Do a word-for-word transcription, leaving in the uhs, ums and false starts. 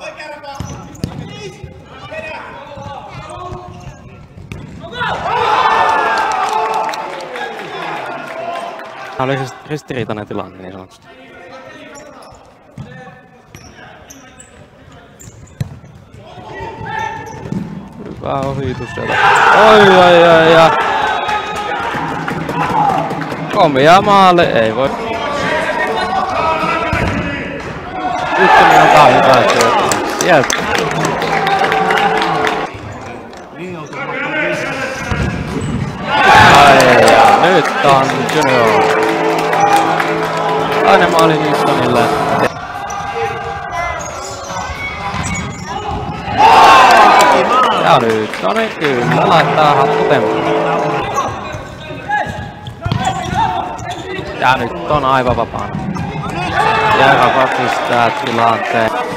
Tämä oli siis ristiriitainen tilanne niin sanotusti. Hyvä ohitus sieltä. Oi ai ai ai. Komia maalle, ei voi. Ykkönen on taas hyvä syöttö. Sieltä. Ai ja nyt on Junior. Toinen maali Nilssonille. Ja nyt, no niin kyllä, laittaa hattutemppu. Ja nyt on aivan vapaana. Ja joka pistää tilanteen.